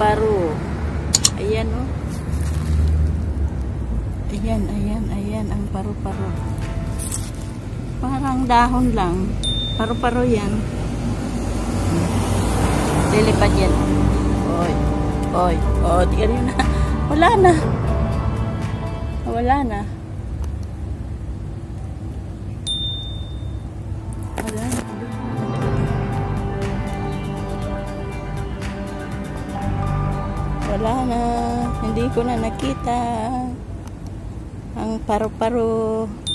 paru-paro. Ayan, oh. Ayan, ayan, ayan ang paru-paro. Parang dahon lang. Paru-paro yan. Lilipad yan. Oy, oy, oh, di rin na. Wala na. Wala na. Wala na. Wala na. Hindi ko na nakita ang paru-paro.